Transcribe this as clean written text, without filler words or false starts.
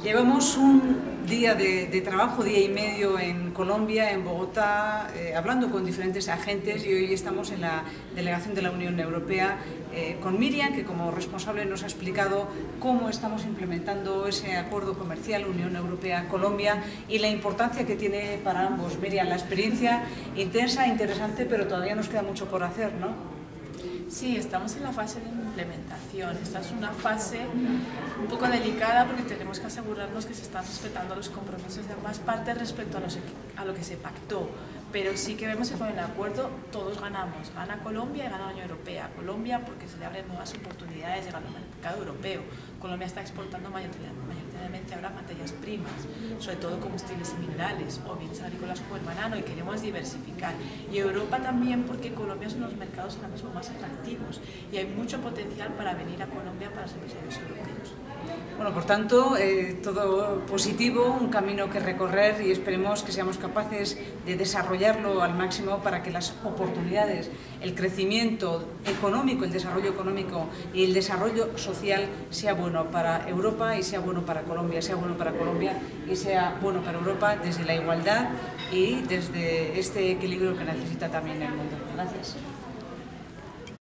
Llevamos un día de trabajo, día y medio en Colombia, en Bogotá, hablando con diferentes agentes, y hoy estamos en la delegación de la Unión Europea con Miriam, que como responsable nos ha explicado cómo estamos implementando ese acuerdo comercial Unión Europea-Colombia y la importancia que tiene para ambos. Miriam, la experiencia intensa, interesante, pero todavía nos queda mucho por hacer, ¿no? Sí, estamos en la fase de implementación. Esta es una fase un poco delicada porque tenemos que asegurarnos que se están respetando los compromisos de ambas partes respecto a lo que se pactó. Pero sí que vemos que con el acuerdo todos ganamos. Gana Colombia y gana la Unión Europea. Colombia porque se le abren nuevas oportunidades, llega al mercado europeo. Colombia está exportando mayoritariamente ahora materias primas, sobre todo combustibles y minerales, o bienes agrícolas como el banano, y queremos diversificar. Y Europa también, porque Colombia es uno de los mercados ahora mismo más atractivos y hay mucho potencial para venir a Colombia para los empresarios europeos. Bueno, por tanto, todo positivo, un camino que recorrer, y esperemos que seamos capaces de desarrollarlo al máximo para que las oportunidades, el crecimiento económico, el desarrollo económico y el desarrollo social sea bueno para Europa y sea bueno para Colombia, sea bueno para Colombia y sea bueno para Europa desde la igualdad y desde este equilibrio que necesita también el mundo. Gracias.